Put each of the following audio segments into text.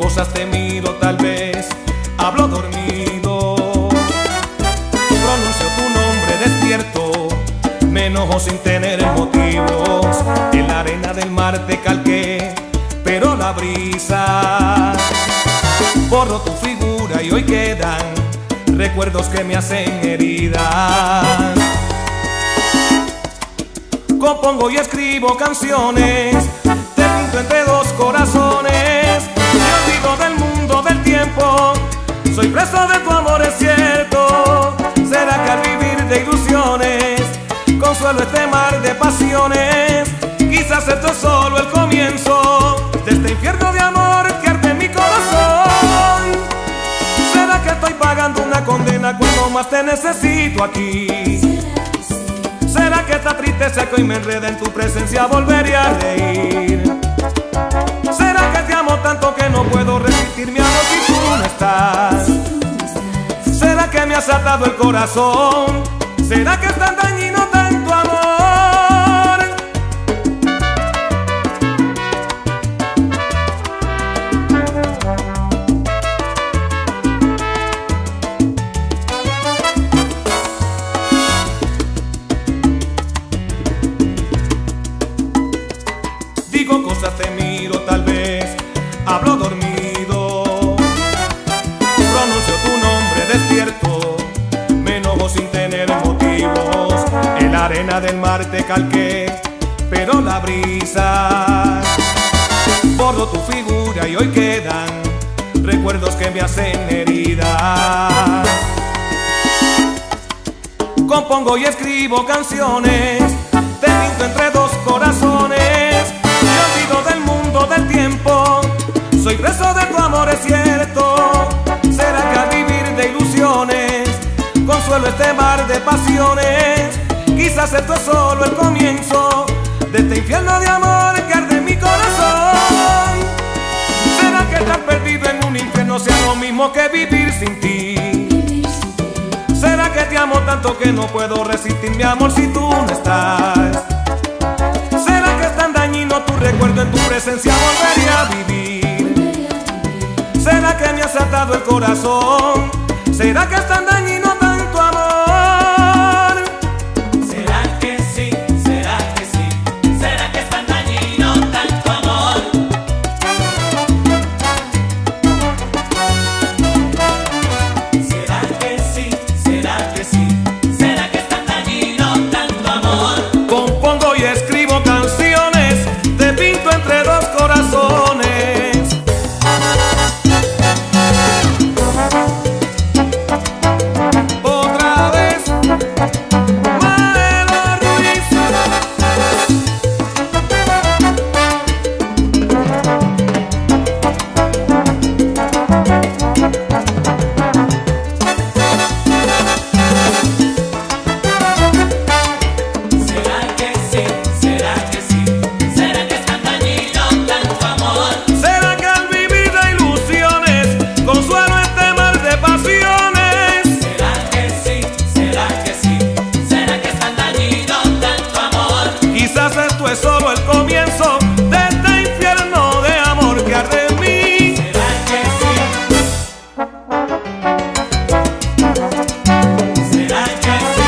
cosas, te miro, tal vez hablo dormido, pronuncio tu nombre despierto, me enojo sin tener motivos. En la arena del mar te calqué, pero la brisa borró tu figura y hoy quedan recuerdos que me hacen heridas. Compongo y escribo canciones, te pinto entre dos corazones, me olvido del mundo del tiempo, soy preso de tu amor, es cierto. ¿Será que al vivir de ilusiones consuelo este mar de pasiones? Quizás esto es solo el comienzo de este infierno de amor que arde en mi corazón. ¿Será que estoy pagando una condena cuando más te necesito aquí? ¿Será que esta tristeza que hoy me enreda en tu presencia volveré a reír? ¿Será que te amo tanto que no puedo resistir mi amor si tú no estás? ¿Será que me has atado el corazón? ¿Será que es tan dañino tanto amor? Digo cosas, te miro, tal vez hablo dormido, pronuncio tu nombre despierto, me enojo sin tener motivos. En la arena del mar te calqué, pero la brisa borró tu figura y hoy quedan recuerdos que me hacen heridas. Compongo y escribo canciones, te pinto entre dos corazones, me olvido del mundo del tiempo, soy preso de tu amor, es cierto. ¿Será que al vivir de ilusiones consuelo este mar de pasiones? Quizás esto es solo el comienzo de este infierno de amor que arde en mi corazón. ¿Será que estar perdido en un infierno sea lo mismo que vivir sin ti? ¿Será que te amo tanto que no puedo resistir mi amor si tú no estás? ¿Será que es tan dañino tu recuerdo, en tu presencia volveré a vivir? ¿Será que me has atado el corazón? ¿Será que es tan dañino tanto amor? ¿Será que sí? ¿Será que sí? ¿Será que es tan dañino tanto amor? ¿Será que sí? ¿Será que sí? ¿Será que es tan dañino tanto amor? Compongo y escribo canciones, te pinto entre dos corazones. Otra vez, Maelo Ruiz. ¿Será que sí? ¿Será que sí? ¿Será que es tan dañino tanto amor? ¿Será que al vivir de ilusiones consuelo este mar de pasiones? ¿Será que sí? ¿Será que sí? ¿Será que es tan dañino tanto amor? Quizás esto es solo el comienzo de este infierno de amor que arde en mí. ¿Será que sí? ¿Será que sí?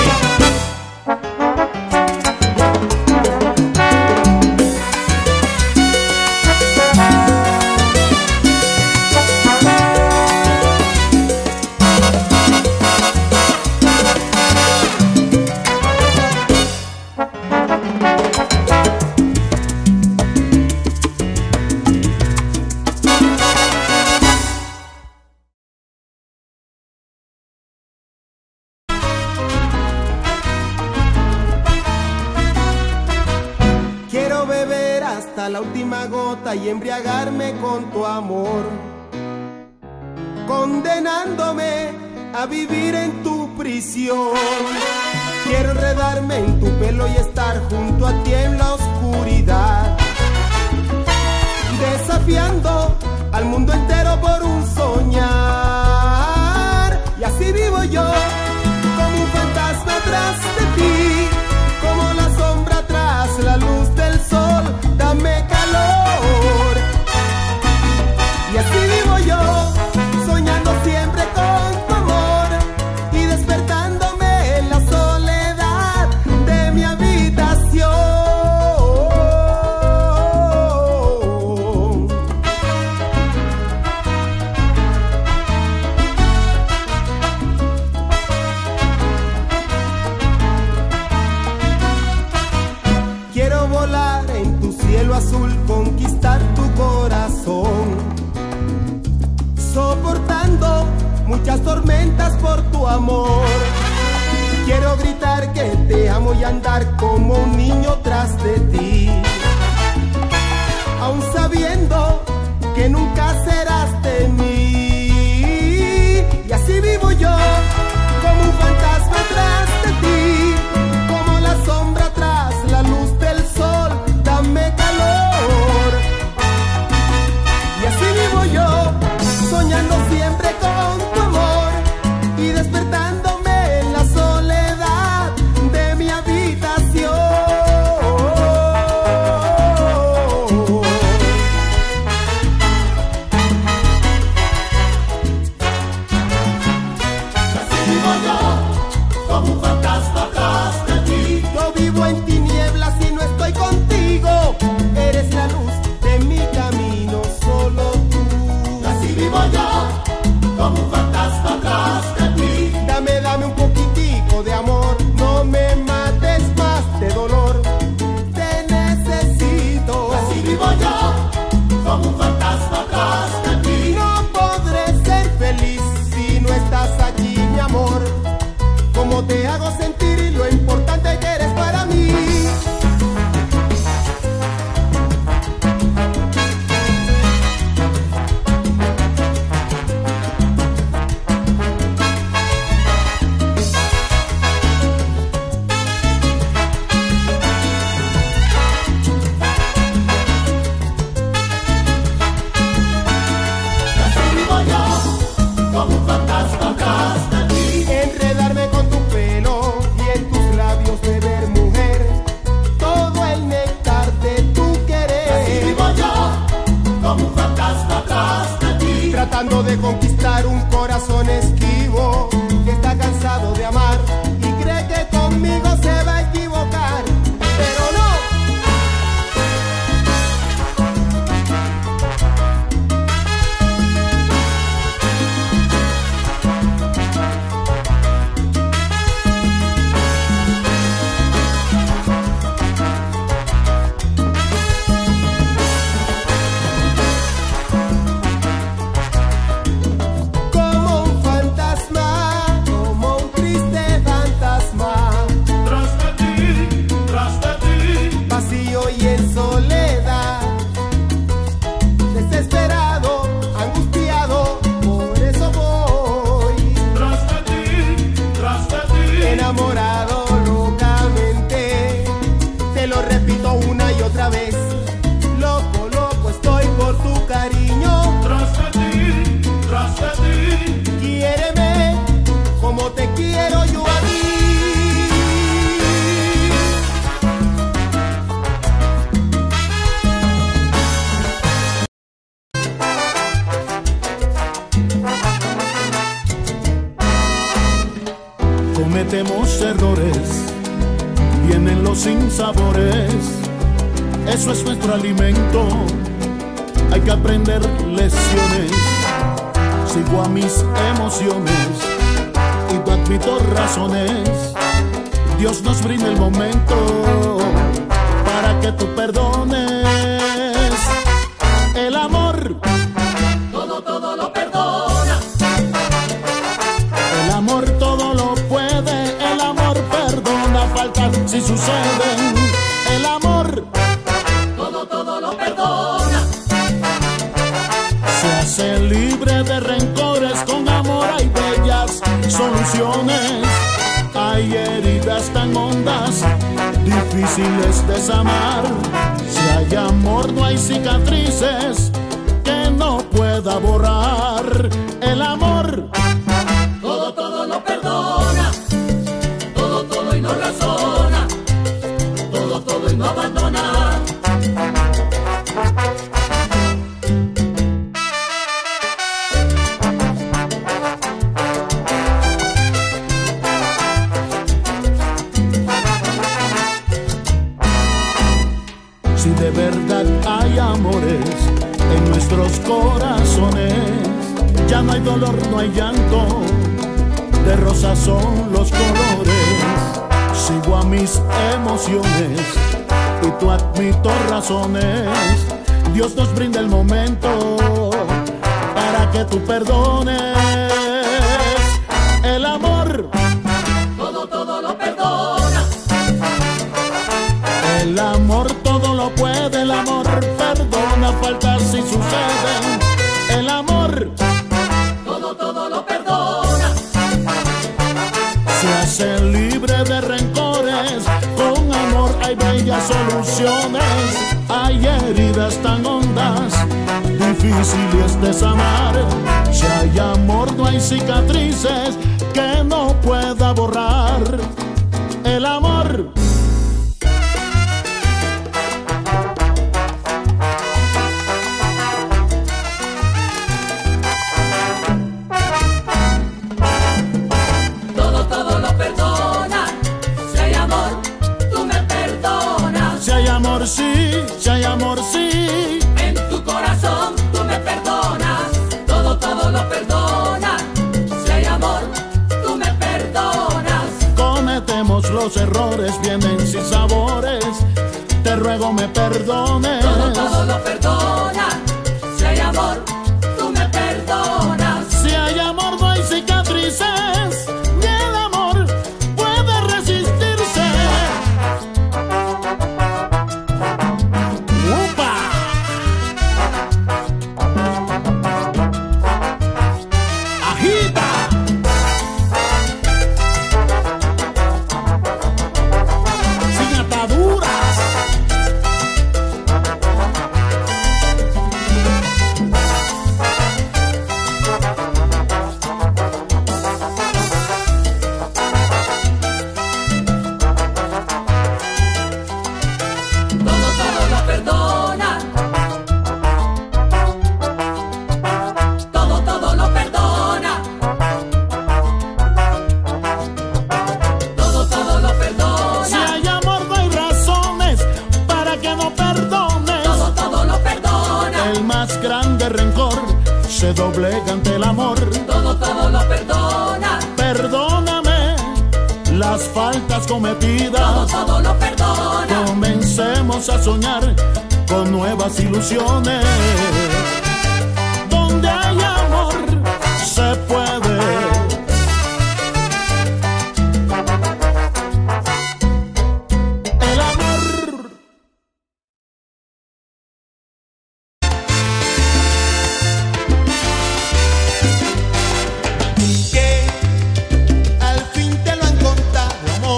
Quiero beber hasta la última gota y embriagarme con tu amor, condenándome a vivir en tu prisión. Quiero enredarme en tu pelo y estar junto a ti en la oscuridad, desafiando al mundo entero por un soñar. Y así vivo yo, como un fantasma atrás de ti, como la sombra tras la luz del sol. Dame calor. Y así vivo amor. Quiero gritar que te amo y andar como un niño tras de ti, aun sabiendo que nunca serás de mí. Y así vivo yo, como un fantasma tras de ti, como la sombra tras la luz del sol. Dame calor. Y así vivo yo, soñando siempre con tu amor y despertándome en la soledad de mi habitación. Así vivo yo, como un fantasma atrás de ti. Yo vivo en tinieblas y no estoy contigo. Eres la luz de mi camino, solo tú. Así vivo yo, como un fantasma atrás de ti. Dame un poquitico de amor, no me mates más de dolor. Te necesito. Así vivo yo, como un fantasma atrás de ti. No podré ser feliz si no estás allí, mi amor. Cómo te hago sentir lo importante que eres para mí. Así vivo yo, como un fantasma atrás de ti. Enredarme con tu pelo y en tus labios beber, mujer, todo el néctar de tu Así querer. vivo yo, como un fantasma atrás de ti. Tratando de conquistar un corazón esquivo que está cansado de amar y cree que conmigo se va a equivocar, pero no. Como un fantasma, como un triste fantasma, Tras de ti, vacío y en soledad, desesperado, angustiado, por eso voy, tras de ti, enamorado locamente. Te lo repito una y otra vez, loco, loco estoy por tu cariño. tras de ti, Quiéreme como te quiero yo a ti. Cometemos errores, vienen los sinsabores, eso es nuestro alimento, hay que aprender lecciones. Sigo a mis emociones y no admito razones. Dios nos brinda el momento para que tú perdones. El amor, todo lo perdona. el amor todo lo puede, el amor perdona faltas si suceden. El amor Todo lo perdona. se hace libre de rencores, con amor hay bellas soluciones. Hay heridas tan hondas, difíciles de sanar. Si hay amor no hay cicatrices que no pueda borrar. El amor, Todo lo perdona. Todo y no razona. Todo y no abandona. si de verdad hay amores en nuestros corazones, ya no hay dolor, no hay llanto, de rosa son los colores. Sigo a mis emociones y tú admito razones. Dios nos brinda el momento para que tú perdones. El amor todo lo perdona. El amor todo lo puede, el amor perdona faltas si suceden. El amor Todo lo perdona. se hace libre de rencores, con amor hay bellas soluciones. Hay heridas tan hondas, difíciles de sanar. Si hay amor no hay cicatrices que no pueda borrar. El amor Todo lo perdona. Si hay amor, tú me perdonas. si hay amor sí, si hay amor sí. En tu corazón tú me perdonas. Todo lo perdona. Si hay amor, tú me perdonas. Cometemos los errores, vienen sin sabores. Te ruego me perdones. Todo lo perdona. Si hay amor, tú me perdonas. Si hay amor no hay cicatrices, ni el amor puede resistirse. ¡Upa! ¡Agita! Sin ataduras. Todo lo perdona. Todo lo perdona. Todo lo Si perdona. hay amor no hay razones para que no perdones. Todo lo perdona. El más grande rencor se doblega ante el amor. Todo lo perdona. Perdóname las faltas cometidas. Todo lo perdona. Comencemos a soñar con nuevas ilusiones. Donde hay amor se puede. El amor Que al fin te lo han contado, amor.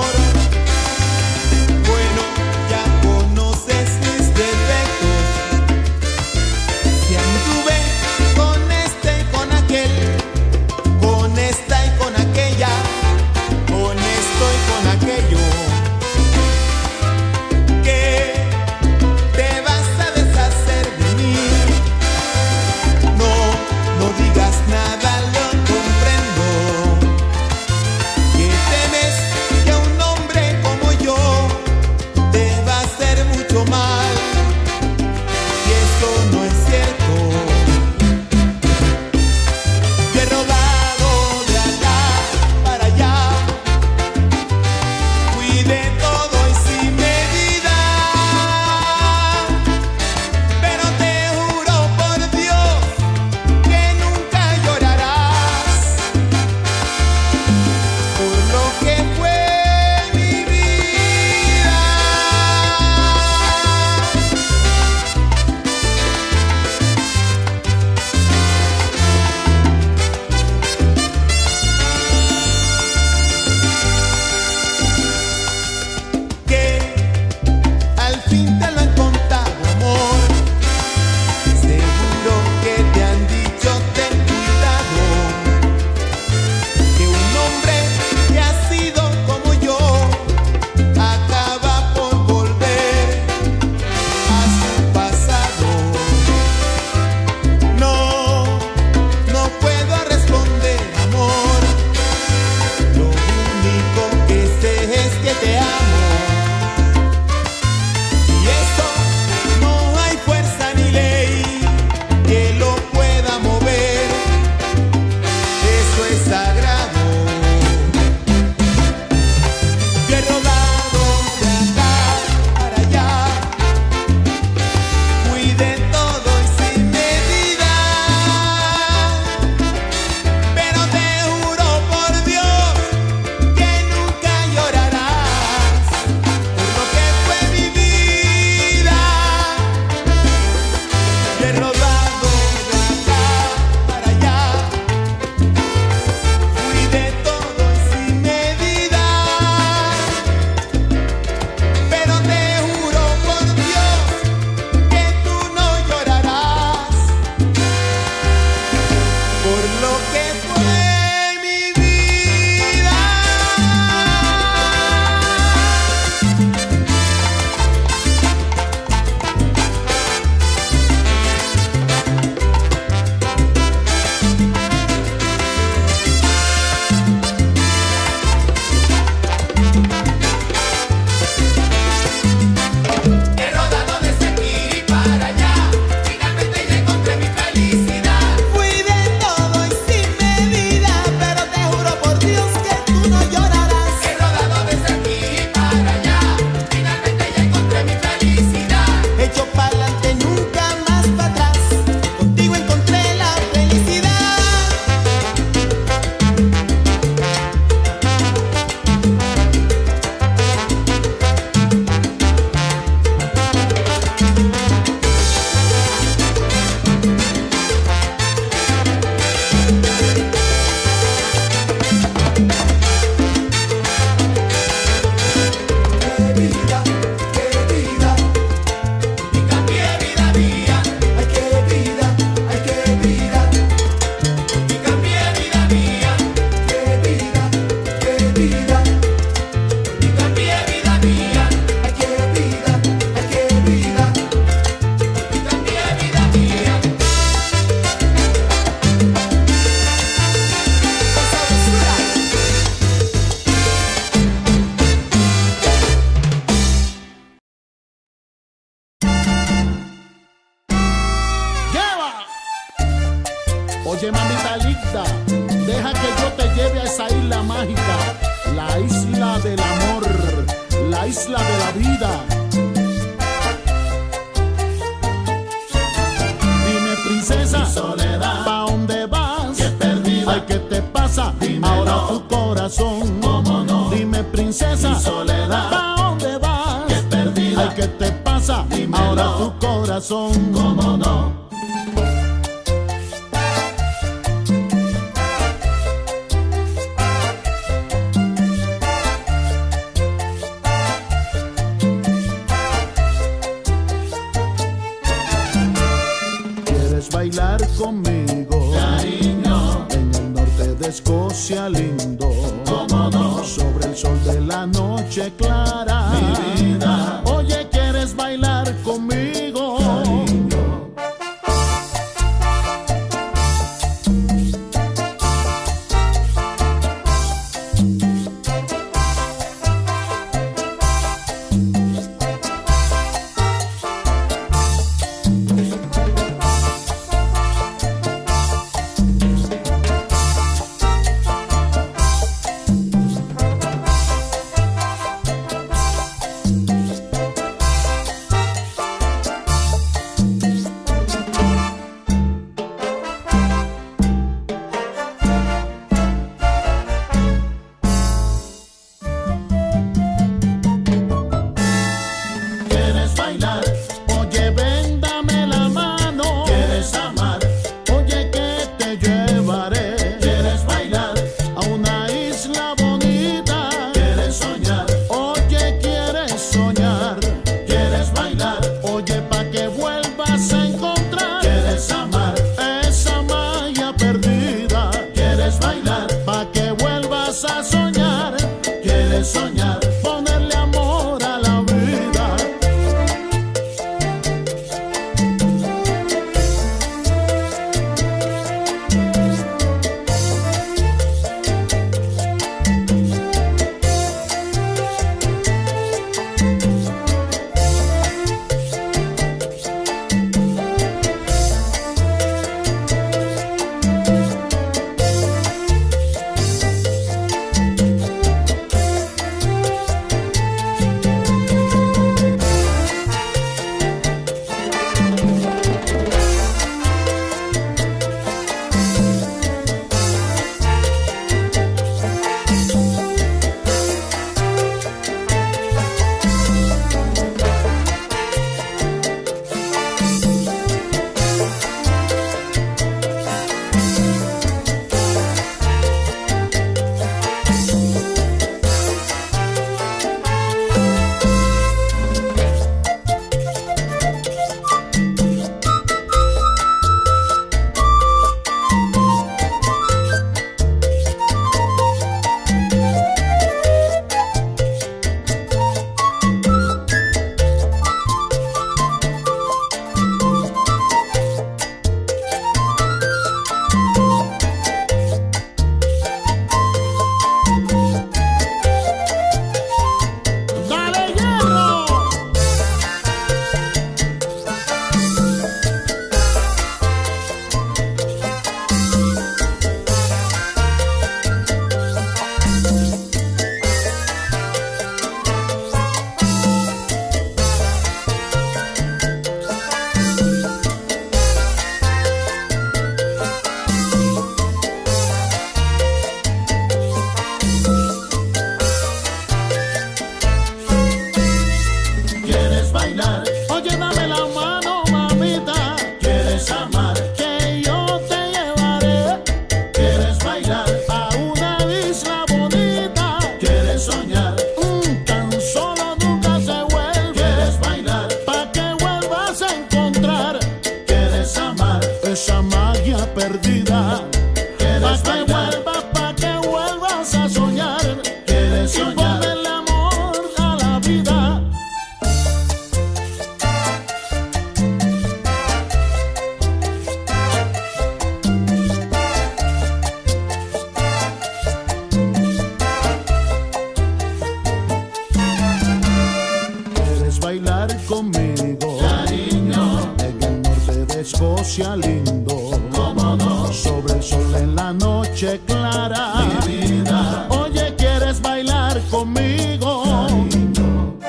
Bueno, ya conoces mis defectos. Oye, mamita linda, deja que yo te lleve a esa isla mágica, la isla del amor, la isla de la vida. Dime, princesa, soledad, ¿pa' dónde vas? qué perdida. Ay, ¿qué te pasa? Dímelo. Ahora tu corazón. ¿Cómo no? Dime, princesa, Mi soledad, ¿pa' dónde vas? qué perdida. Ay, ¿qué te pasa? Dímelo. Ahora tu corazón. ¿Cómo no? ¿Quieres bailar conmigo? Cariño, En el norte de Escocia lindo. ¿cómo no? Sobre el sol de la noche clara. Mi vida, Oye, ¿quieres bailar conmigo? cariño. ¿Quieres bailar? Oye, ven, dame la mano. ¿Quieres amar? Oye, que te llevaré ¿Quieres bailar? a una isla bonita. ¿Quieres soñar? Oye, ¿quieres soñar? ¿Quieres bailar? Oye, pa' que vuelvas a encontrar ¿Quieres amar? esa magia perdida. ¿Quieres bailar? Pa' que vuelvas a soñar, ¿Quieres soñar? ponerle amor a la vida. ¡Dale hierro! ¿Quieres bailar? Oye, dame la mano, mamita, ¿Quieres amar? que yo te llevaré ¿Quieres bailar? a una isla bonita. ¿Quieres soñar? Tan solo nunca se vuelve, ¿Quieres bailar? pa' que vuelvas a encontrar ¿Quieres amar? esa magia perdida. ¿Quieres Pa' que bailar? vuelvas a soñar ¿Quieres y soñar? ponerle amor a la vida. ¿Quieres bailar conmigo? Cariño, En el norte de Escocia lindo. ¿cómo no? Sobre la noche clara. Mi vida, Oye, ¿quieres bailar conmigo? cariño.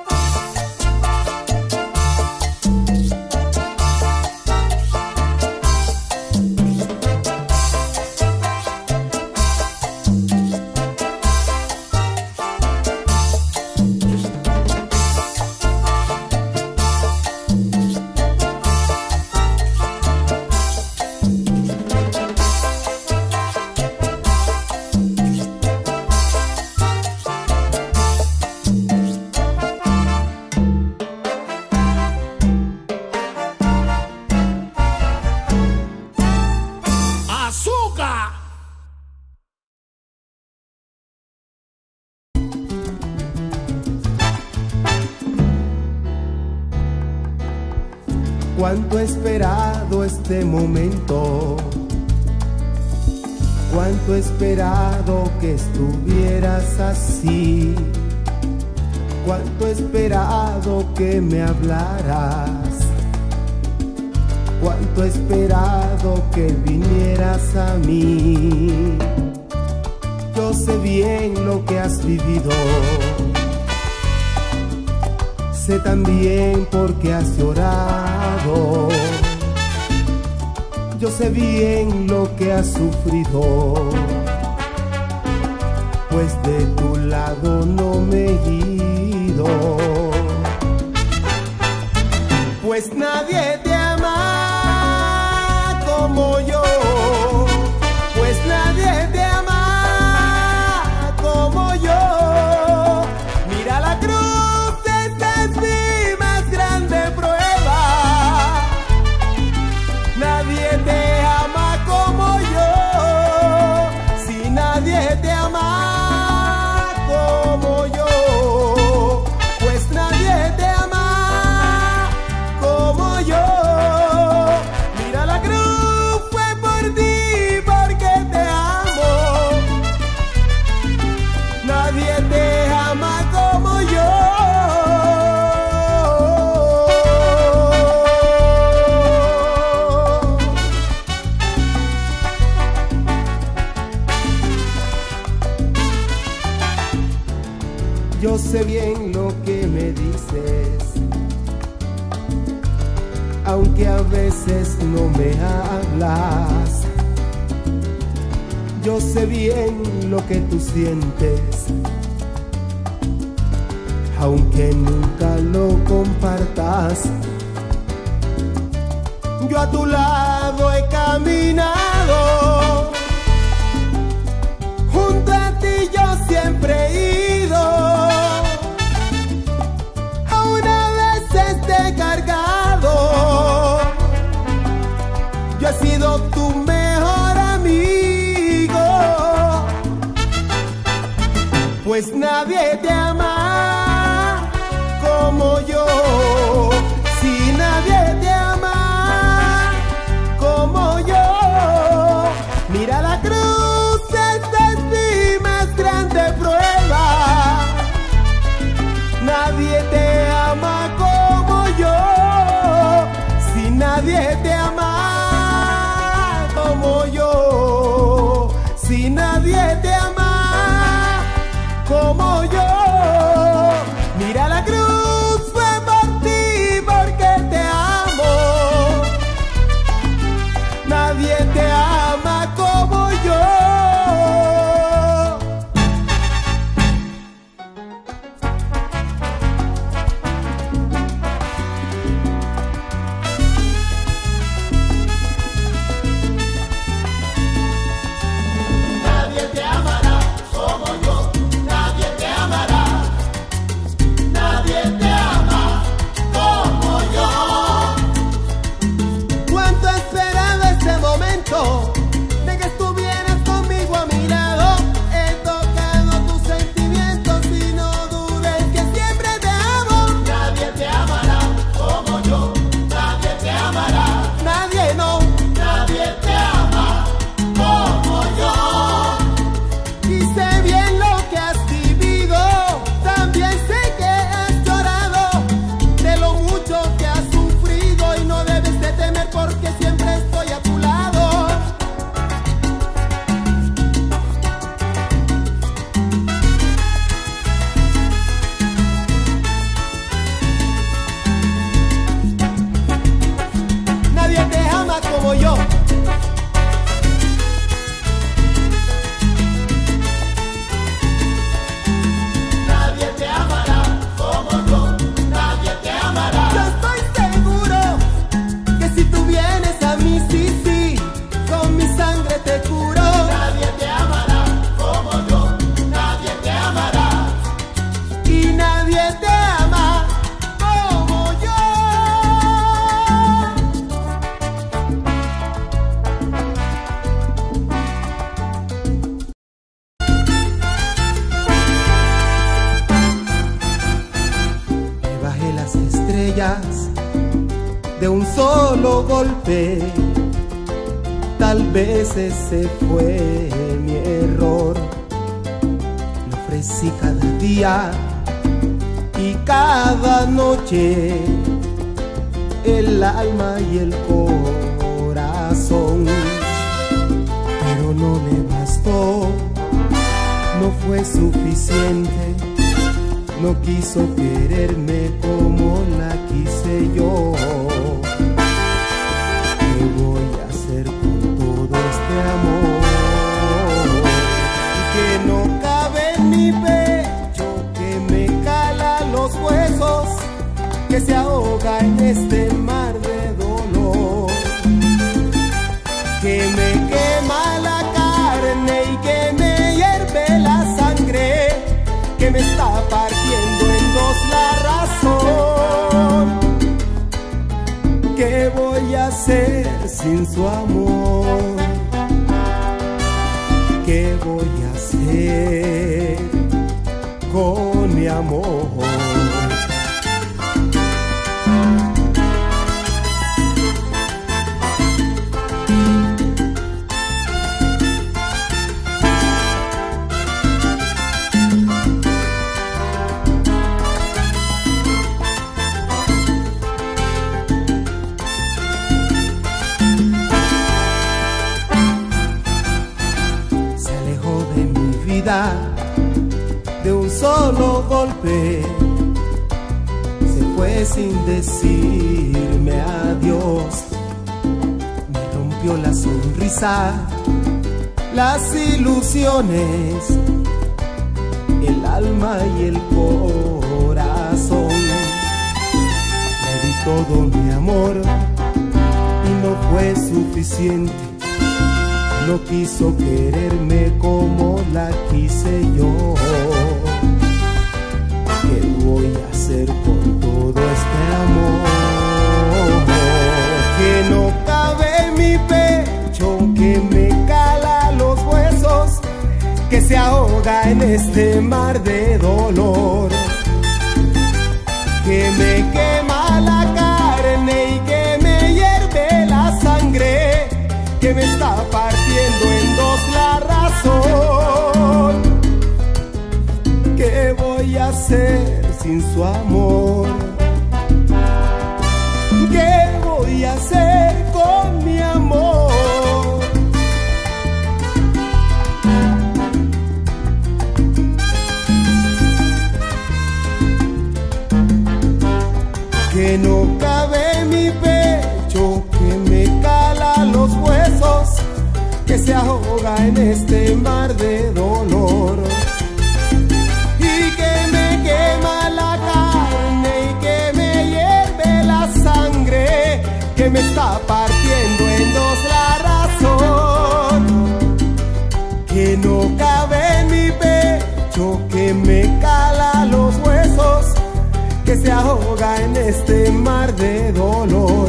¡Azúcar! Cuánto he esperado este momento, cuánto he esperado que estuvieras así, cuánto he esperado que me hablaras, cuánto he esperado que vinieras a mí. Yo sé bien lo que has vivido, sé también por qué has llorado. Yo sé bien lo que has sufrido, pues de tu lado no me he ido. Pues nadie te ama como yo, pues nadie te ama como yo. Mira la cruz, esta es mi más grande prueba. Nadie te ama como yo, si nadie te ama como yo, pues nadie te ama como yo. Mira la cruz, fue por ti, porque te amo. Nadie te ama como yo. Yo sé bien lo que me dices, aunque a veces no me hablas. Yo sé bien lo que tú sientes, aunque nunca lo compartas. Yo a tu lado he caminado, junto a ti yo siempre he ido. Aún a veces te he cargado, yo he sido tu mejor amigo. Pues nadie te ama como yo, si nadie te ama como yo. Mira la cruz, esta es mi más grande prueba. Nadie te ama como yo, si nadie te ama como yo, si nadie te ama como yo. Mira la cruz, fue por ti, porque te amo. Nadie te ama como yo. Nadie te amará como yo, nadie te amará, nadie te ama como yo. Cuánto he esperado este momento, de un solo golpe. Tal vez ese fue mi error. Le ofrecí cada día y cada noche el alma y el corazón, pero no le bastó, no fue suficiente. No quiso quererme como la quise yo. ¿Qué voy a hacer con todo este amor que no cabe en mi pecho, que me cala los huesos, que se ahoga en este mar de dolor, que me quema la carne y que me hierve la sangre, que me está partiendo en dos la razón? ¿Qué voy a hacer sin su amor? ¿Qué voy a hacer con mi amor? De un solo golpe, se fue sin decirme adiós. Me rompió la sonrisa, las ilusiones, el alma y el corazón. Le di todo mi amor y no fue suficiente. No quiso quererme como la quise yo. ¿Qué voy a hacer con todo este amor que no cabe en mi pecho, que me cala los huesos, que se ahoga en este mar de dolor, que me quema la carne y que me hierve la sangre, que me está partiendo en dos la razón? ¿Qué voy a hacer sin su amor? ¿Qué voy a hacer con mi amor? Que no cabe en mi pecho, que me cala los huesos, que se ahoga en este mar de dolor, y que me quema la carne y que me hierve la sangre, que me está partiendo en dos la razón. Que no cabe en mi pecho, que me cala los huesos, que se ahoga en este mar de dolor,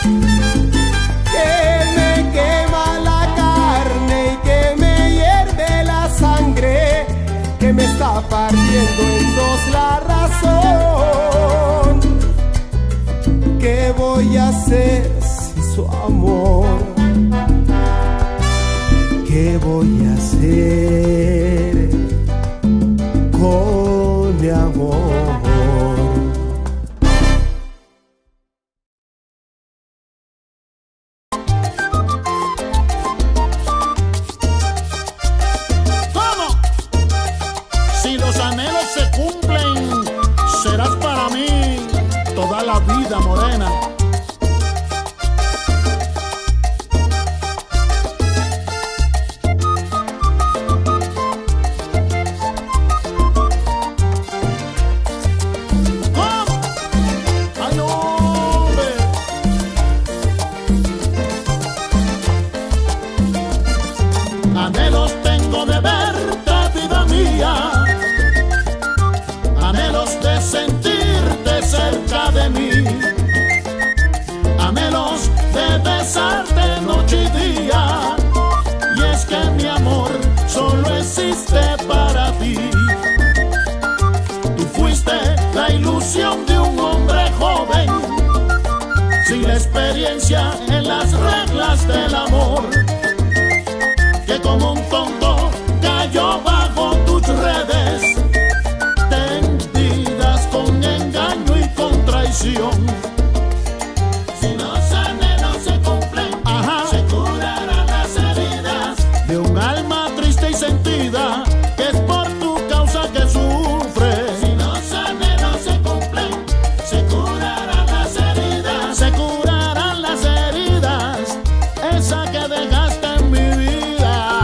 que me quema la carne y que me hierve la sangre, que me está partiendo en dos la razón. ¿Qué voy a hacer sin su amor? ¿Qué voy a hacer con mi amor? del amor, que como un tonto cayó bajo tus redes, tendidas con engaño y con traición. Si los anhelos se cumplen, se curarán las heridas de un alma triste y sentida, que es por tu causa que sufre. Si los anhelos se cumplen, se curarán las heridas. Se curarán las heridas, esa que dejaste en mi vida.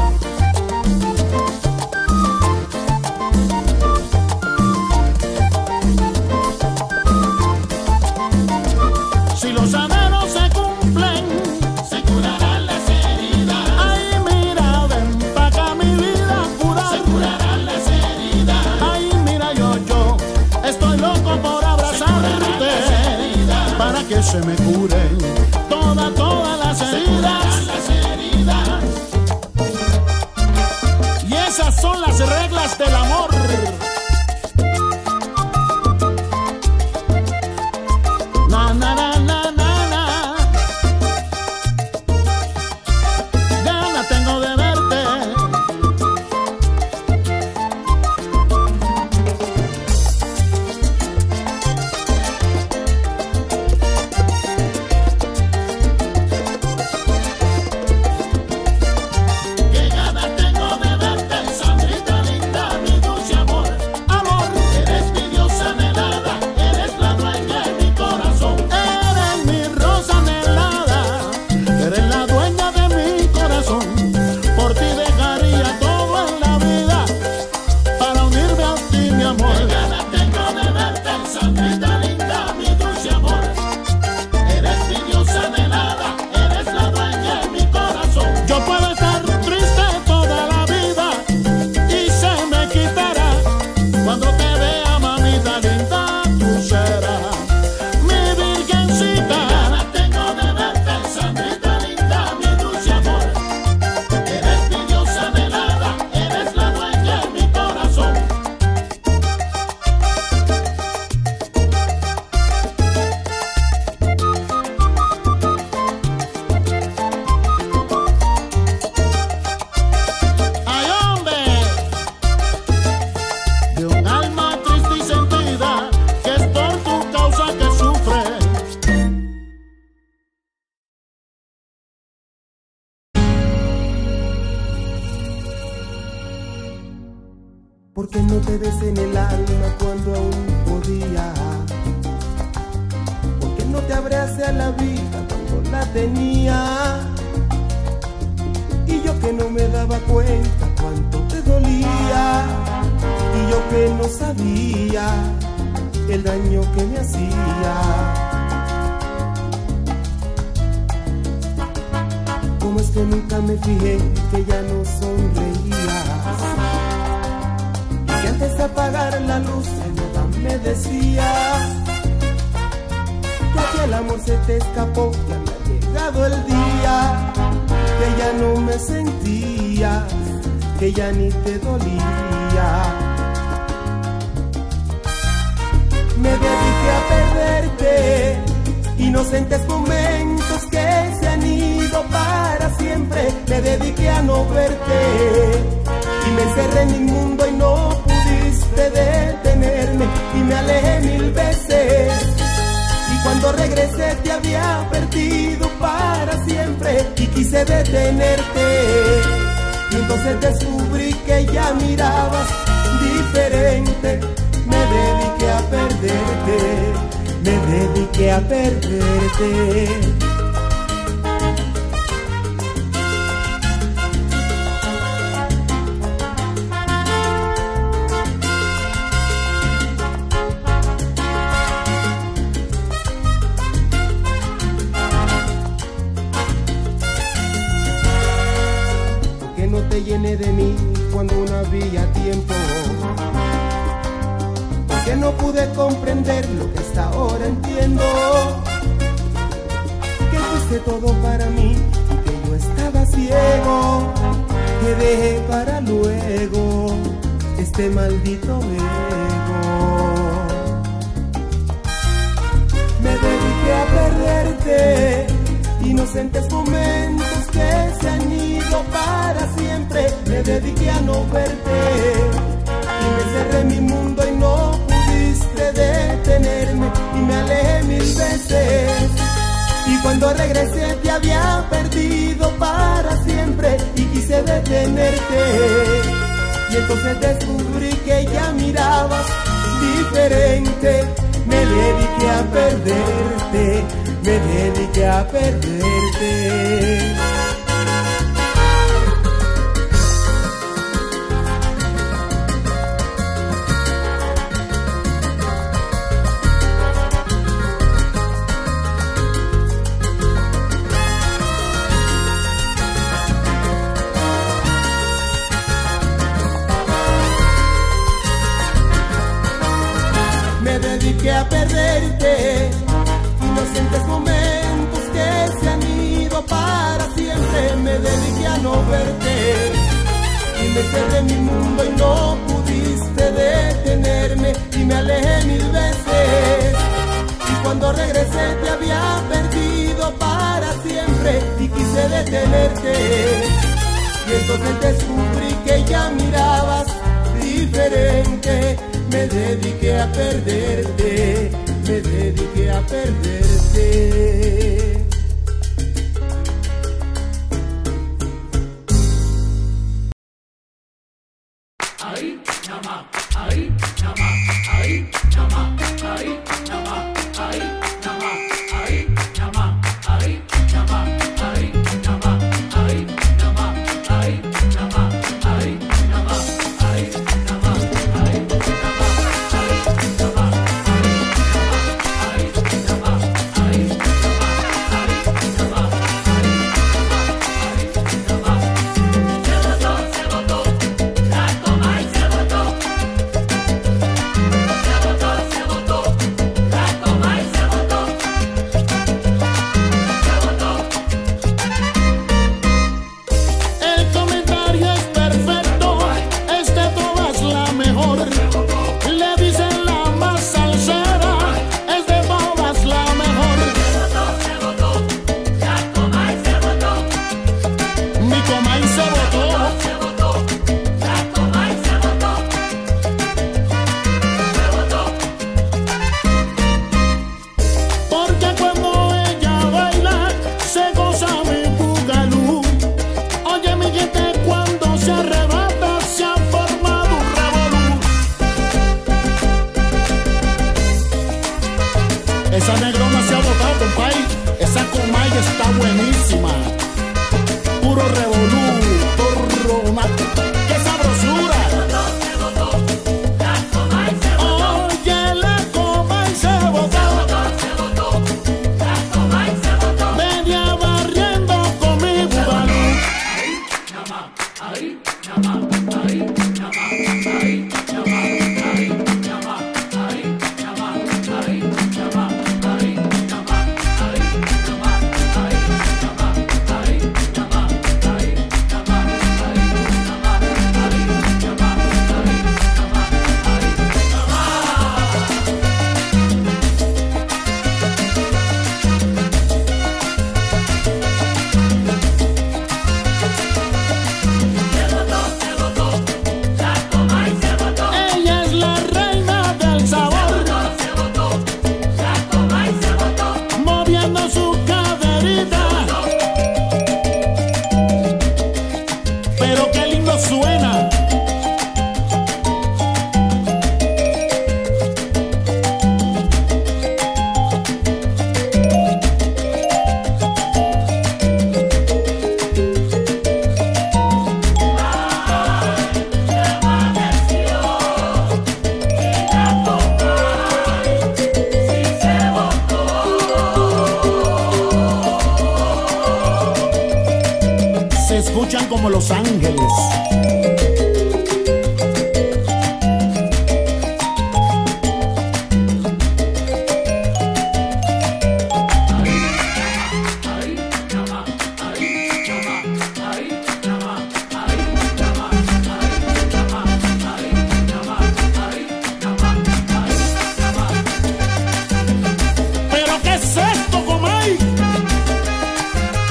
Si los anhelos se cumplen, Se curarán las heridas. ay mira, ven pa' acá mi vida a curar. Se curarán las heridas. Ay mira, yo estoy loco por abrazarte, para que se me curen todas las heridas. Las heridas. Y esas son las reglas del amor. Na, na, na, na, na, na. Ganas tengo de verte. Qué ganas tengo de verte, Sandrita linda, mi dulce amor. Amor, Eres mi diosa anhelada, eres la dueña de mi corazón. eres mi rosa anhelada, eres la dueña de mi corazón. Por ti dejaría todo en la vida para unirme a ti, mi amor. Qué ganas tengo de verte, Sandrita linda, mi dulce amor. Eres mi diosa anhelada, eres la dueña de mi corazón. Yo puedo estar triste toda la vida y se me quitará cuando te vea, mamita linda, tú serás mi virgencita. Ganas tengo de verte, Sandrita linda, mi dulce amor. Eres mi diosa anhelada, eres la dueña de mi corazón. Ay, hombre, de un alma triste y sentida, que es por tu causa que sufre. ¿Por qué no te ves en el alma cuando aún podía? ¿Por qué no te abrace a la vida cuando la tenía? Y yo que no me daba cuenta cuánto te dolía, y yo que no sabía el daño que me hacía. ¿Cómo es que nunca me fijé que ya no sonreías? Que antes de apagar la luz de nada me decías que aquí el amor se te escapó, que había llegado el día, que ya no me sentías, que ya ni te dolía. Me dediqué a perderte, inocentes momentos que se han ido para siempre. Me dediqué a no verte y me encerré en mi mundo y no pudiste detenerme, y me alejé 1000 veces, y cuando regresé te había perdido para siempre, y quise detenerte, y entonces descubrí que ya mirabas diferente. Me dediqué a perderte, me dediqué a perderte. Llené de mí cuando no había tiempo, porque no pude comprender lo que hasta ahora entiendo, que fuiste todo para mí, que yo estaba ciego, que dejé para luego este maldito ego. Me dediqué a perderte y no inocentes momentos que se han ido para siempre, me dediqué a no verte y me cerré en mi mundo y no pudiste detenerme y me alejé 1000 veces. Y cuando regresé te había perdido para siempre y quise detenerte. Y entonces descubrí que ya mirabas diferente. Me dediqué a perderte, me dediqué a perderte. Me dediqué a perderte, inocentes momentos que se han ido para siempre. Me dediqué a no verte y me cerré en mi mundo y no pudiste detenerme y me alejé 1000 veces. Y cuando regresé te había perdido para siempre y quise detenerte. Y entonces descubrí que ya mirabas diferente. Me dediqué a perderte, me dediqué a perderte. Ahí, nada más, ahí, nada más, ahí, nada más, ahí, nada más, ahí, nada más, ahí, nada más, ahí, nada más, ahí, nada más, ahí, nada más, ahí, nada más, ahí, nada más, ahí, nada más, ahí, Esa negrona se ha botado, compay. Esa comay está buenísima. Puro revolú, torrona. ¡Qué sabrosura! Oye, la comay se botó. Venía barriendo con mi bugalú. Ahí, nada más, ahí, nada más, ahí, nada más, ahí, nada más, ahí, nada más, ahí, nada más, ahí, nada más, ahí, nada más, ahí, nada más, ahí, nada más, ahí, nada más, ahí, nada más, ahí, nada más, Ella es la reina del sabor, moviendo su caderita. Pero qué lindo suena. Se escuchan como Los Ángeles. ¿Pero qué es esto, comay?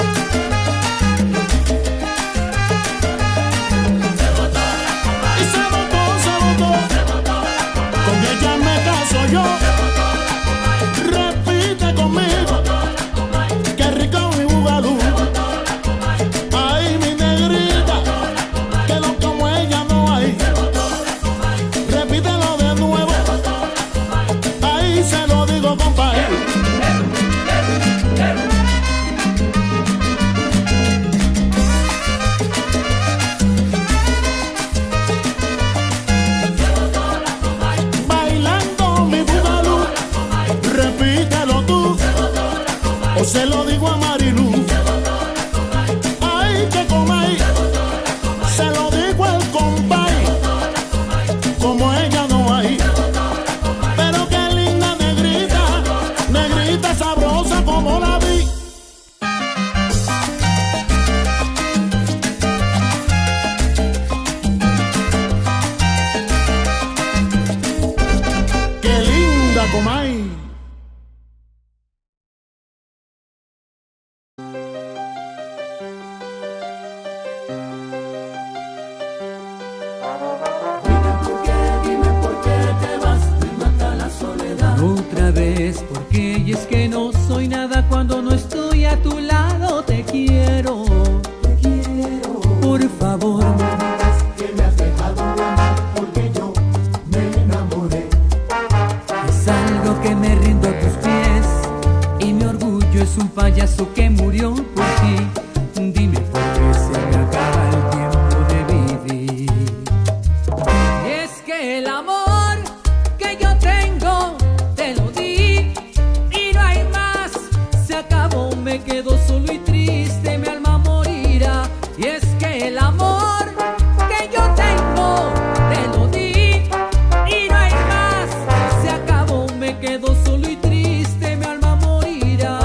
quieres, porque y es que no soy nada cuando no estoy a tu lado. Te quiero, por favor. Que me has dejado de amar porque yo me enamoré. Es algo que me rindo a tus pies y mi orgullo es un payaso que murió por ti. Dime por qué se me acaba el tiempo de vivir. Y es que el amor que yo tengo te lo di y no hay más. Se acabó, me quedo solo y triste, mi alma morirá. Y es que el amor que yo tengo te lo di y no hay más. Se acabó, me quedo solo y triste, mi alma morirá.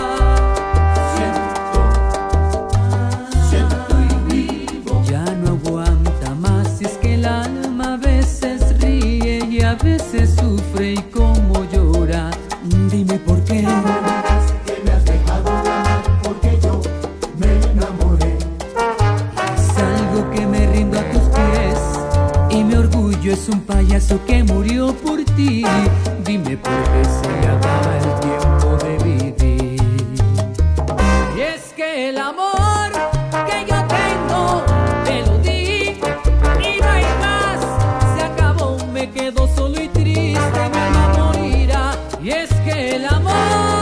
Siento y vivo. Ya no aguanta más, y es que el alma a veces ríe y a veces sufre, y cómo llora. Dime por qué. Que me has dejado de amar porque yo me enamoré. Es algo que me rindo a tus pies y mi orgullo es un payaso que murió por ti. Dime por qué se me acaba el tiempo de vivir. Y es que el amor que yo tengo te lo di y no hay más. Se acabó, me quedo solo y triste, mi alma morirá. Y es que el amor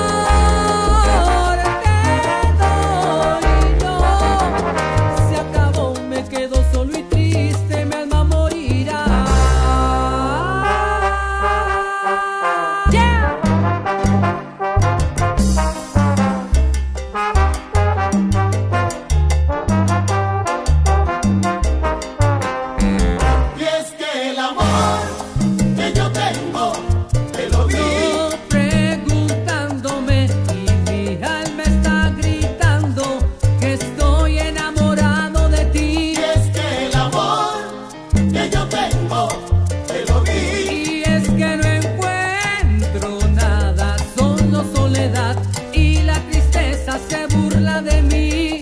te doy yo. Se acabó, me quedo solo y triste, mi alma morirá. Yeah. Y es que el amor que yo tengo te lo di. Yo preguntándome y mi alma está gritando que estoy enamorado de ti. Y es que el amor que yo tengo te lo di. Y es que no encuentro nada, solo soledad, y la tristeza se burla de mí.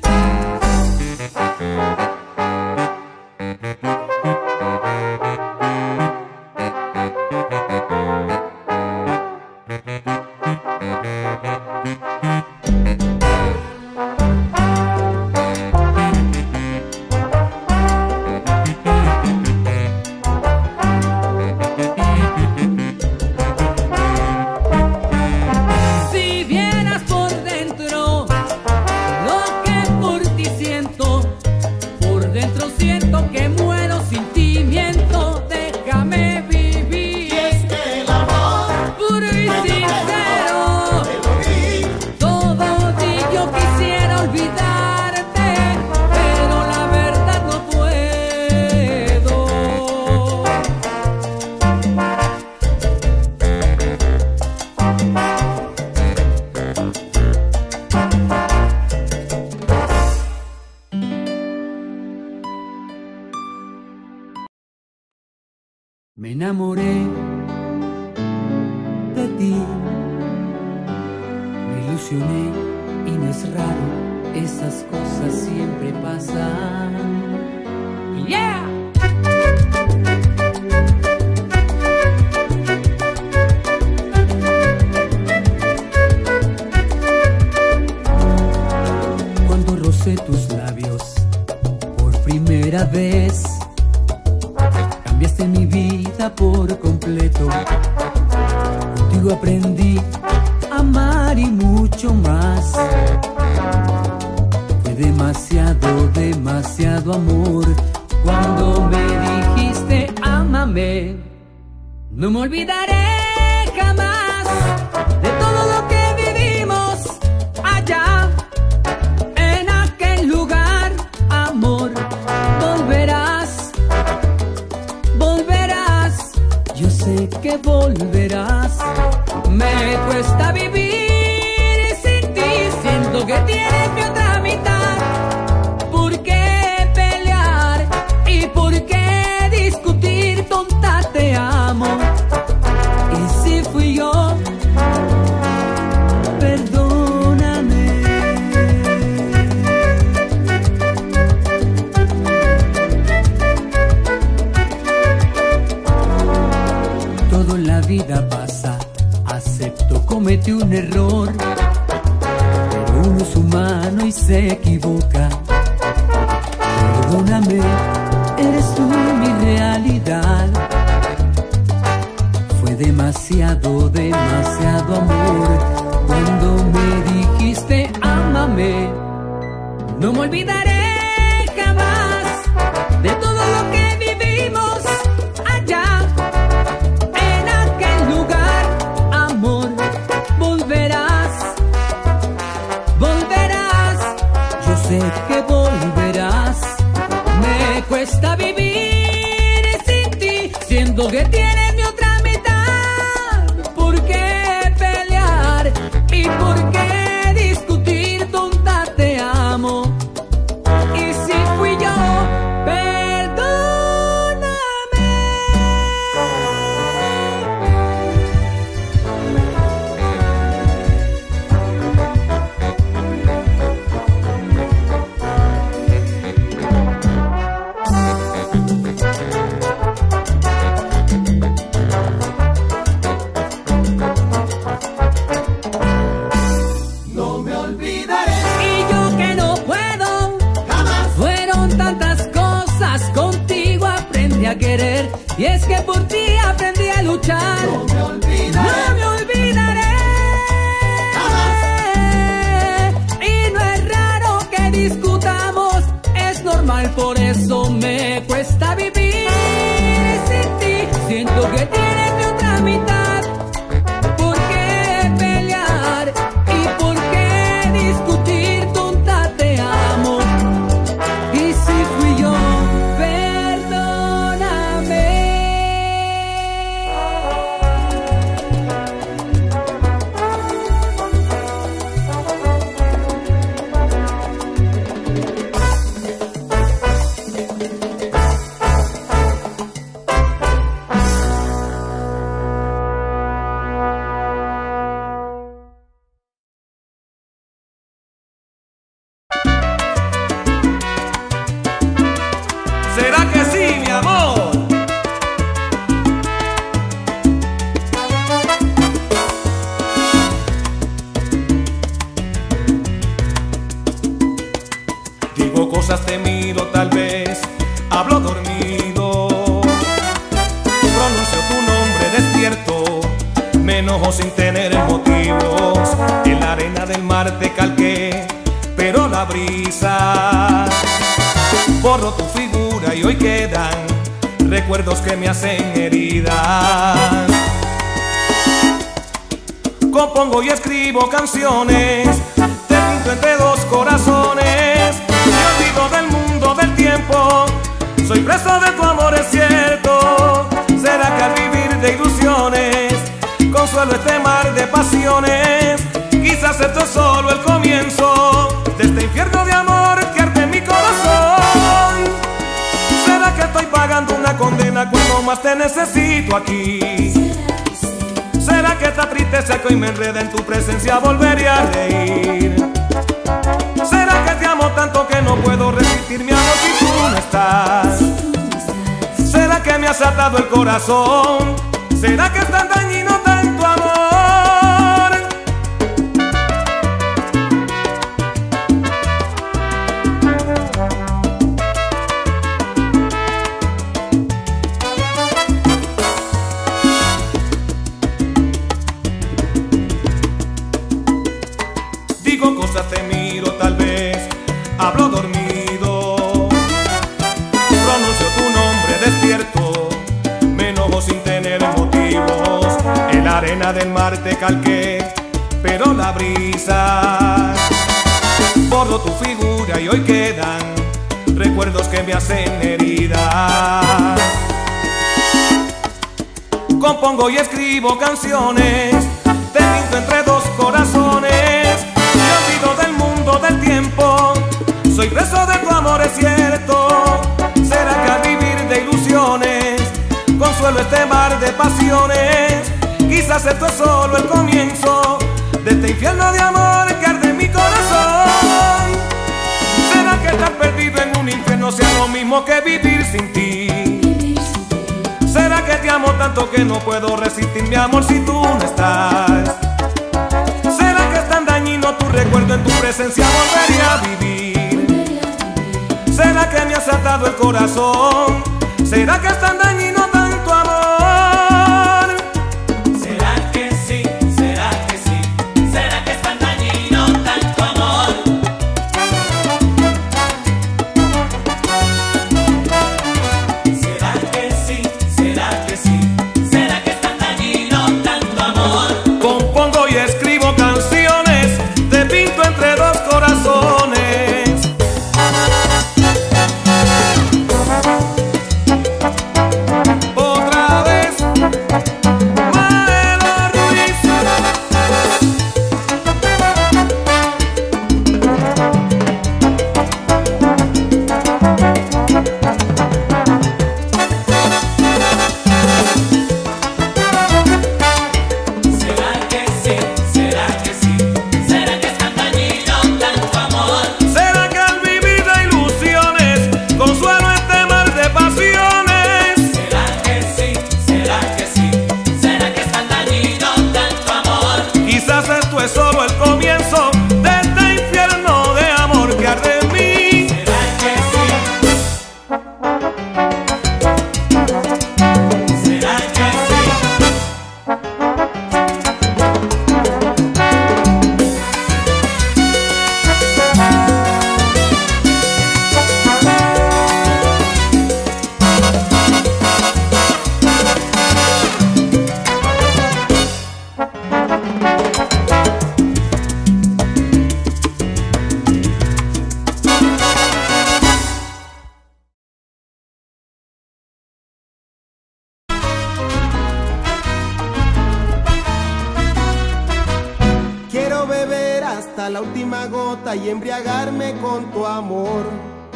Si vieras por dentro lo que por ti siento, por dentro siento que muero sin ti, miento, déjame Y vivir. es que el amor Puro y sincero, te lo di. todo ti yo quisiera olvidarte, pero la verdad no puedo. Me enamoré de ti, me ilusioné y no es raro, esas cosas siempre pasan. Yeah. Cuando rocé tus labios por primera vez, cambiaste mi vida por completo. Contigo aprendí a amar y mucho más. Fue demasiado, demasiado amor cuando me dijiste ámame. No me olvidaré jamás de todo lo que vivimos allá en aquel lugar. Amor, volverás, volverás. Yo sé que volverás. Me cuesta vivir sin ti, siento que tienes mi otra mitad. ¿Por qué pelear y por qué discutir? Tonta, te amo. Y Perdóname, eres tú mi realidad. Fue demasiado, demasiado amor cuando me dijiste ámame. No me olvidaré jamás de todo lo que vivimos allá en aquel lugar. Amor, volverás, volverás. Yo sé que volverás. Me cuesta vivir sin ti, siendo que tienes mi otra mitad. ¿Por qué pelear y por qué discutir? Tonta, te amo. Y si fui yo, perdóname. No me olvidaré Y yo que no puedo. jamás. Fueron tantas cosas, contigo aprendí a querer. Y es que por ti aprendí a luchar. No me olvidaré No me olvidaré. Y no es raro que discutamos, es normal, por eso me cuesta vivir sin ti. Siento que tienes mi otra mitad. ¿Por qué pelear y por qué discutir? Tonta, te amo. Y si fui yo, perdóname. ¿Será que sí, mi amor? Digo cosas, te miro, tal vez hablo dormido. Pronuncio tu nombre despierto, me enojo sin tener motivos. En la arena del mar te calqué, pero la brisa borro tu figura y hoy quedan recuerdos que me hacen heridas. Compongo y escribo canciones, te pinto entre dos corazones. Me olvido del mundo del tiempo, soy preso de tu amor, es cierto. ¿Será que al vivir de ilusiones consuelo este mar de pasiones? Quizás esto es solo el comienzo de este infierno de amor que arde en mi corazón. ¿Será que estoy pagando una condena cuando más te necesito aquí? ¿Será que esta tristeza que hoy me enreda en tu presencia volveré a reír? ¿Será que te amo tanto que no puedo resistir mi amor si tú no estás? ¿Será que me has atado el corazón? ¿Será que es tan dañino tanto amor? Digo cosas, te miro, tal vez hablo dormido. Pronuncio tu nombre despierto, me enojo sin tener motivos. En la arena del mar te calqué, pero la brisa borro tu figura y hoy quedan recuerdos que me hacen heridas. Compongo y escribo canciones, te pinto entre dos corazones. Me olvido del mundo del tiempo, soy preso de tu amor, es cierto. ¿Será que al vivir de ilusiones consuelo este mar de pasiones? Quizás esto es solo el comienzo de este infierno de amor que arde en mi corazón. ¿Será que estar perdido en un infierno sea lo mismo que vivir sin ti? ¿Será que te amo tanto que no puedo resistir mi amor si tú no estás? ¿Será que es tan dañino tu recuerdo, en tu presencia volvería a vivir? ¿Será que me has desatado el corazón. ¿Será que es tan dañino tanto amor? ¿Será que sí? ¿Será que sí? ¿Será que es tan dañino tanto amor? ¿Será que sí? ¿Será que sí? ¿Será que es tan dañino tanto amor? Compongo y escribo canciones, te pinto entre dos corazones. Otra vez, Maelo Ruiz. ¿Será que sí? ¿Será que sí? ¿Será que es tan dañino tanto amor? ¿Será que al vivir de ilusiones consuelo este mar de pasiones? ¿Será que sí? ¿Será que sí? ¿Será que es tan dañino tanto amor? Quizás esto es solo el comienzo de este infierno de amor que arde en mí. ¿Será que sí? ¿Será que sí? Quiero beber hasta la última gota y embriagarme con tu amor,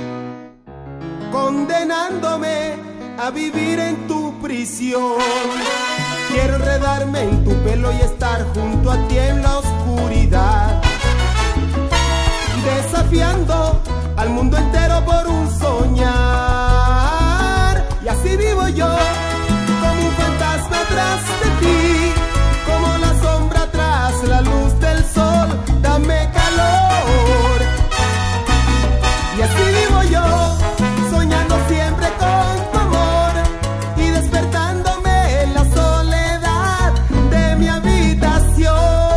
condenándome a vivir en tu prisión. Quiero enredarme en tu pelo y estar junto a ti en la oscuridad, desafiando al mundo entero por un soñar. Y así vivo yo, como un fantasma atrás de ti, como la sombra tras la luz del sol. Dame calor. Y así vivo yo, soñando siempre con tu amor y despertándome en la soledad de mi habitación.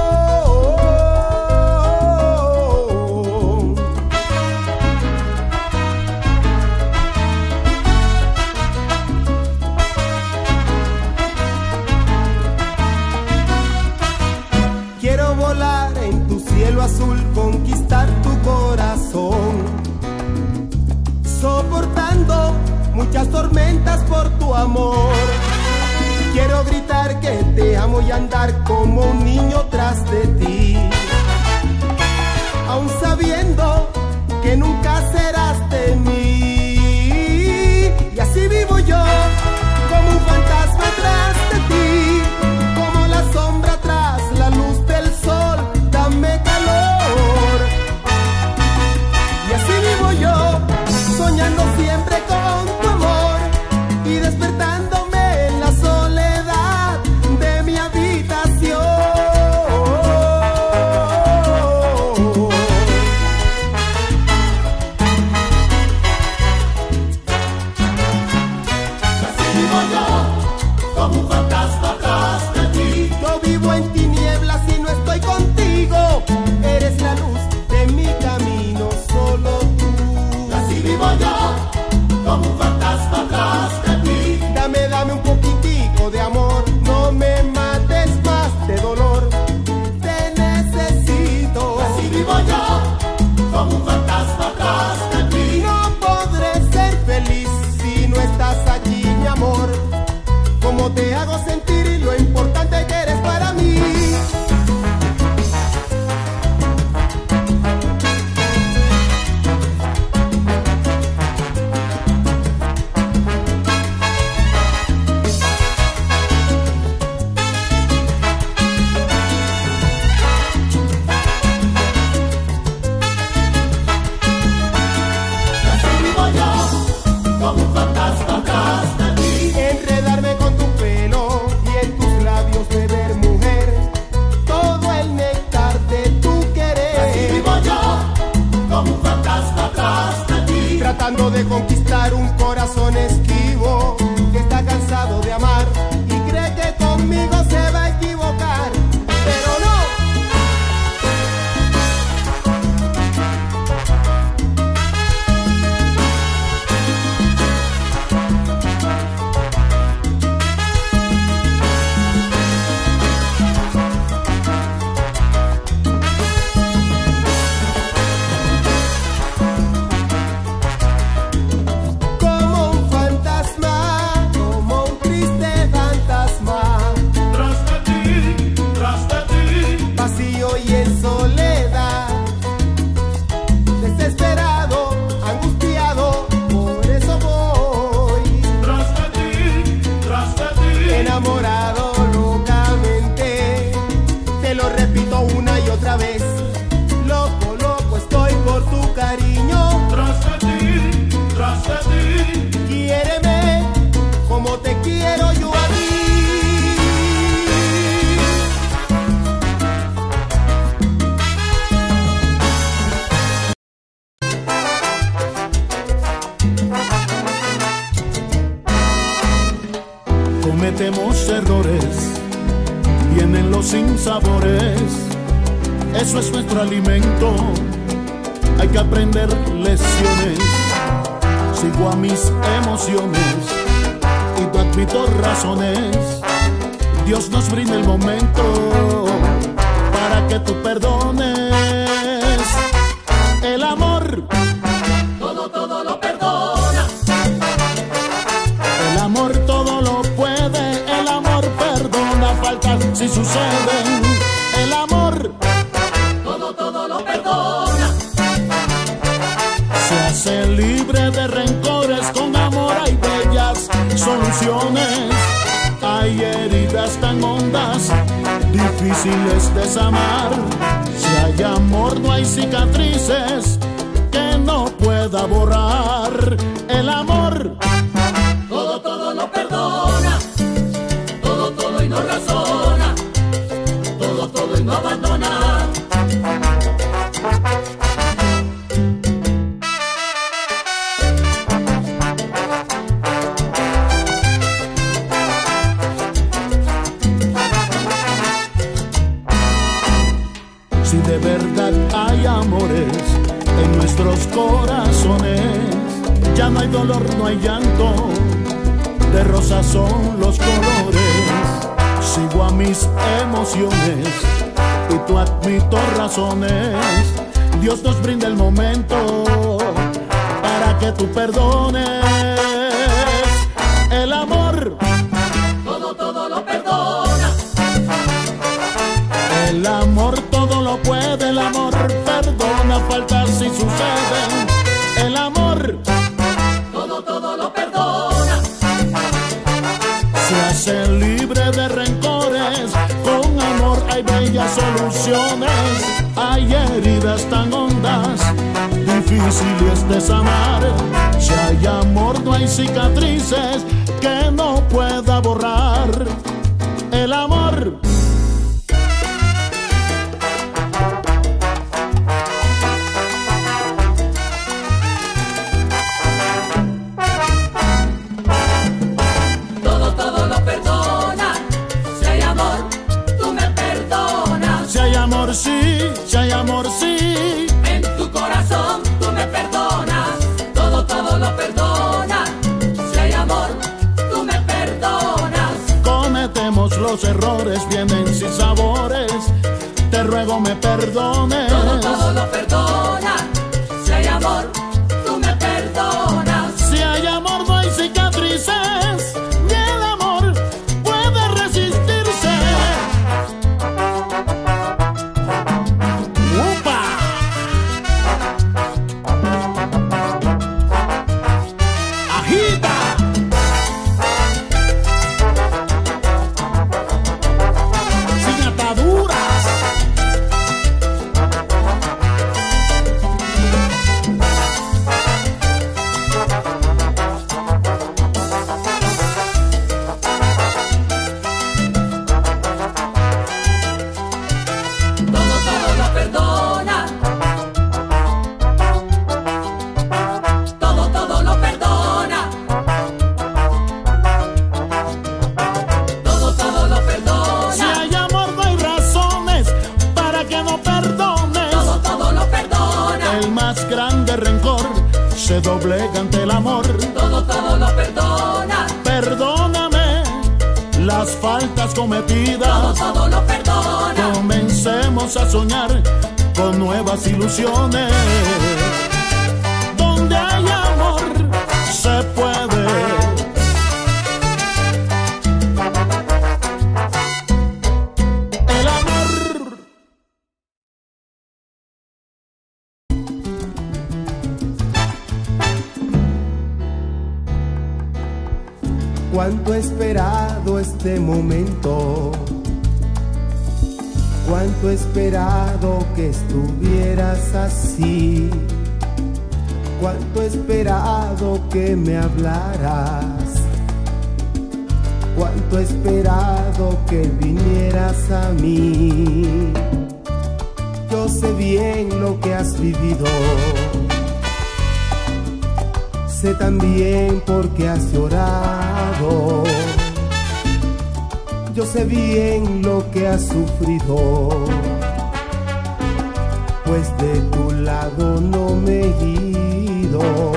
Quiero volar en tu cielo azul, conquistar tu corazón, soportando muchas tormentas por tu amor. Quiero gritar que te amo y andar como un niño tras de ti, aun sabiendo que nunca serás de mí. Y así vivo yo, como un fantasma tras de ti, como la sombra tras la luz del sol. Dame calor. Y así vivo yo, soñando siempre con tu amor y despertándome en la soledad de mi habitación. tratando de conquistar un corazón esquivo que está cansado de amar y cree que conmigo se va a equivocar, pero no. Como un triste fantasma, Tras de ti, vacío y en soledad, desesperado, angustiado, por eso voy, tras de ti, enamorado locamente, te lo repito una y otra vez, loco, loco estoy por tu cariño, tras de ti, quiéreme como te quiero yo a ti. Cometemos errores, vienen los sinsabores, eso es nuestro alimento, hay que aprender lecciones. Sigo a mis emociones y no admito razones, Dios nos brinda el momento para que tú perdones. El amor, todo lo perdona. el amor todo lo puede, el amor perdona faltas si suceden. El amor Todo lo perdona. se hace libre de rencores, con amor hay bellas soluciones. Hay heridas tan hondas, difíciles de sanar. Si hay amor no hay cicatrices que no pueda borrar. El amor, Todo lo perdona. Todo y no razona. Todo y no abandona. si de verdad hay amores en nuestros corazones, ya no hay dolor, no hay llanto, de rosa son los colores. Sigo a mis emociones y tú admito razones, Dios nos brinda el momento para que tú perdones. El amor, Todo lo perdona. el amor todo lo puede, el amor perdona faltas si suceden. El amor Todo lo perdona. se hace libre de rencores, con amor hay bellas soluciones. Hay heridas tan hondas, difíciles de sanar. Si hay amor no hay cicatrices que no pueda borrar. El amor, Todo lo perdona. Si hay amor, tú me perdonas. si hay amor sí, si hay amor sí. En tu corazón tú me perdonas. Todo lo perdona. Si hay amor, tú me perdonas. Cometemos los errores, vienen sin sabores, te ruego me perdones. Todo lo perdona. Si hay amor, tú me perdonas. Si hay amor no hay cicatrices, ni el amor puede resistirse. ¡Upa! ¡Agita! Sin ataduras. doblega ante el amor. Todo lo perdona. Perdóname las faltas cometidas. Todo lo perdona. Comencemos a soñar con nuevas ilusiones. Donde hay amor se puede. El amor. Cuánto he esperado este momento, cuánto he esperado que estuvieras así, cuánto he esperado que me hablaras, cuánto he esperado que vinieras a mí. Yo sé bien lo que has vivido, sé también por qué has llorado. Yo sé bien lo que has sufrido, pues de tu lado no me he ido.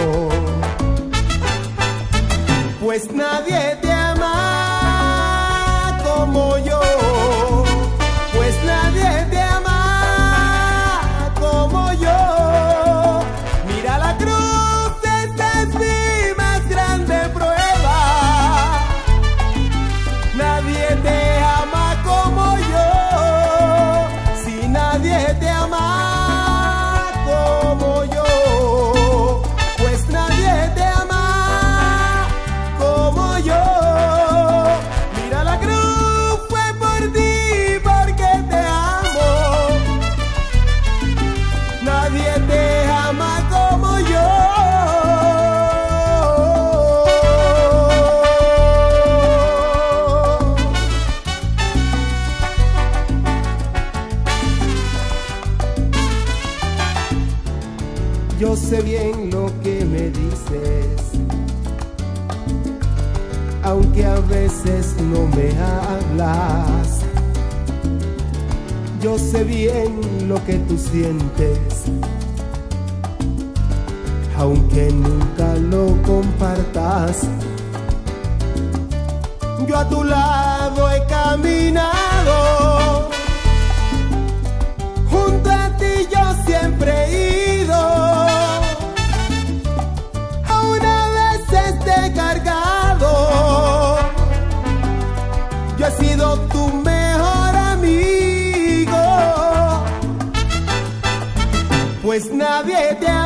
Pues nadie te ama como yo, pues nadie te ama como yo. Mira la cruz, esta es mi más grande prueba. Nadie te ama como yo, si nadie te ama como yo, pues nadie te ama como yo. Mira la cruz, fue por ti, porque te amo. Nadie te ama como yo. Yo sé bien lo que me dices, aunque a veces no me hablas. Yo sé bien lo que tú sientes, aunque nunca lo compartas. Yo a tu lado he caminado, junto a ti yo siempre he ido. Aún a veces te he cargado, yo he sido tu mejor amigo, pues nadie te ama